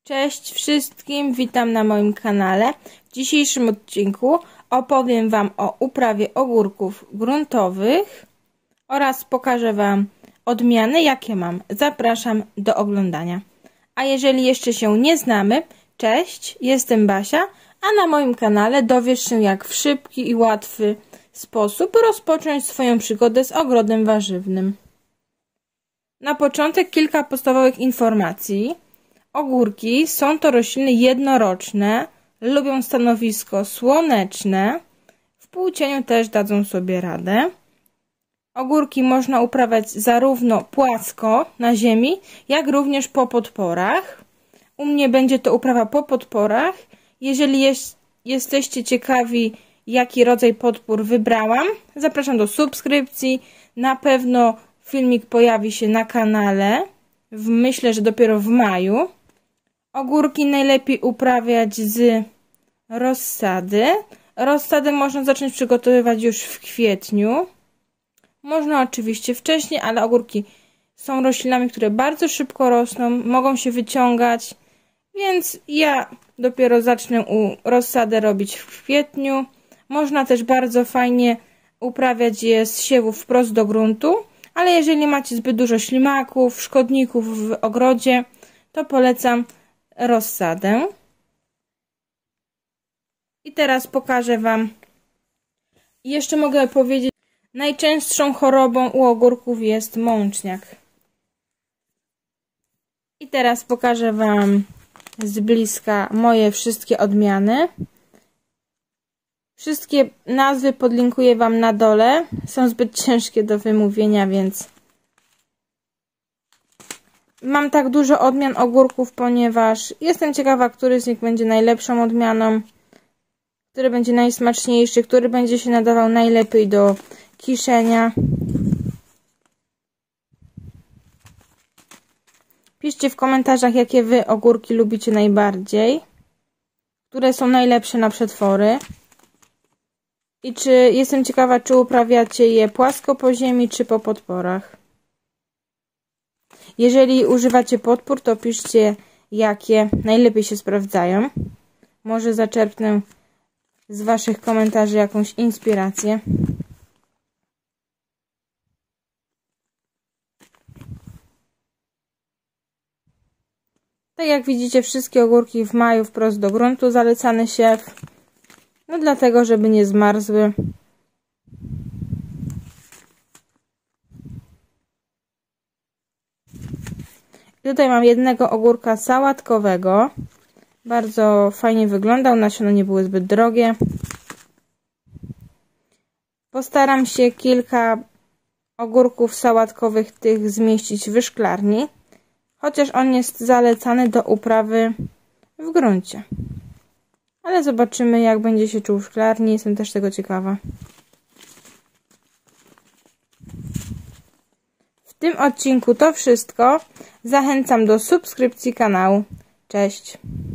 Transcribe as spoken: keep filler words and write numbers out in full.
Cześć wszystkim, witam na moim kanale. W dzisiejszym odcinku opowiem Wam o uprawie ogórków gruntowych oraz pokażę Wam odmiany, jakie mam. Zapraszam do oglądania. A jeżeli jeszcze się nie znamy, cześć, jestem Basia, a na moim kanale dowiesz się, jak w szybki i łatwy sposób rozpocząć swoją przygodę z ogrodem warzywnym. Na początek kilka podstawowych informacji. Ogórki są to rośliny jednoroczne, lubią stanowisko słoneczne, w półcieniu też dadzą sobie radę. Ogórki można uprawiać zarówno płasko na ziemi, jak również po podporach. U mnie będzie to uprawa po podporach. Jeżeli jest, jesteście ciekawi, jaki rodzaj podpór wybrałam, zapraszam do subskrypcji. Na pewno filmik pojawi się na kanale, w, myślę, że dopiero w maju. Ogórki najlepiej uprawiać z rozsady. Rozsadę można zacząć przygotowywać już w kwietniu. Można oczywiście wcześniej, ale ogórki są roślinami, które bardzo szybko rosną, mogą się wyciągać, więc ja dopiero zacznę u rozsadę robić w kwietniu. Można też bardzo fajnie uprawiać je z siewów wprost do gruntu, ale jeżeli macie zbyt dużo ślimaków, szkodników w ogrodzie, to polecam rozsadę. I teraz pokażę Wam, jeszcze mogę powiedzieć, najczęstszą chorobą u ogórków jest mączniak. I teraz pokażę Wam z bliska moje wszystkie odmiany. Wszystkie nazwy podlinkuję Wam na dole. Są zbyt ciężkie do wymówienia, więc mam tak dużo odmian ogórków, ponieważ jestem ciekawa, który z nich będzie najlepszą odmianą, który będzie najsmaczniejszy, który będzie się nadawał najlepiej do kiszenia. Piszcie w komentarzach, jakie Wy ogórki lubicie najbardziej, które są najlepsze na przetwory. I czy jestem ciekawa, czy uprawiacie je płasko po ziemi, czy po podporach. Jeżeli używacie podpór, to piszcie, jakie najlepiej się sprawdzają. Może zaczerpnę z Waszych komentarzy jakąś inspirację. Tak jak widzicie, wszystkie ogórki w maju wprost do gruntu, zalecany siew. No dlatego, żeby nie zmarzły. Tutaj mam jednego ogórka sałatkowego. Bardzo fajnie wyglądał, nasiona nie były zbyt drogie. Postaram się kilka ogórków sałatkowych tych zmieścić w szklarni, chociaż on jest zalecany do uprawy w gruncie. Ale zobaczymy, jak będzie się czuł w szklarni, jestem też tego ciekawa. W tym odcinku to wszystko. Zachęcam do subskrypcji kanału. Cześć!